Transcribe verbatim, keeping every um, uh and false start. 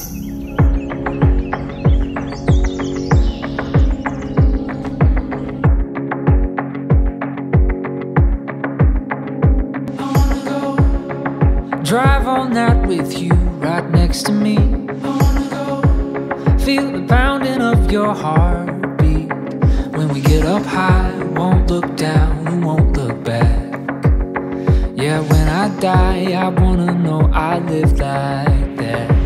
Drive all night with you right next to me. Feel the pounding of your heartbeat. When we get up high, won't look down, we won't look back. Yeah, when I die, I wanna know I lived like that.